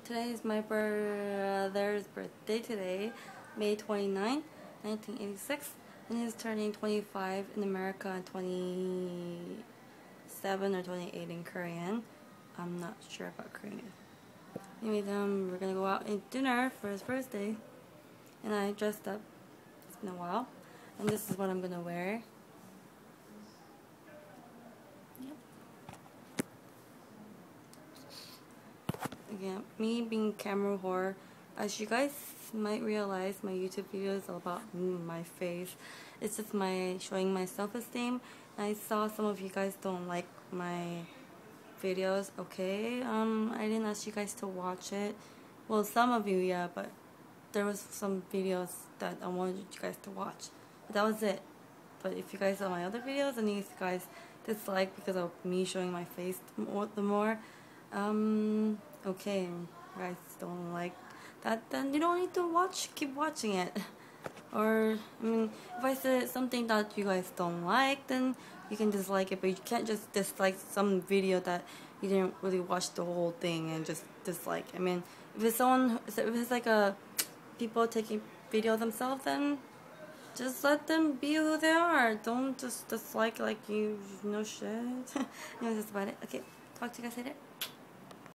Today is my brother's birthday today, May 29, 1986, and he's turning 25 in America and 27 or 28 in Korean. I'm not sure about Korean. Anyway, we're gonna go out and dinner for his birthday, and I dressed up. It's been a while, and this is what I'm gonna wear. Again, me being camera whore, as you guys might realize, my YouTube video is all about my face. It's just my showing my self-esteem. I saw some of you guys don't like my videos. Okay, I didn't ask you guys to watch it. Well, some of you, yeah, but there was some videos that I wanted you guys to watch. But that was it. But if you guys saw my other videos and you guys dislike because of me showing my face the more, okay, you guys don't like that, then you don't need to keep watching it. Or, I mean, if I said something that you guys don't like, then you can dislike it, but you can't just dislike some video that you didn't really watch the whole thing and just dislike. I mean, if it's like people taking video of themselves, then just let them be who they are. Don't just dislike like you know shit. Anyways, that's about it. Okay, talk to you guys later.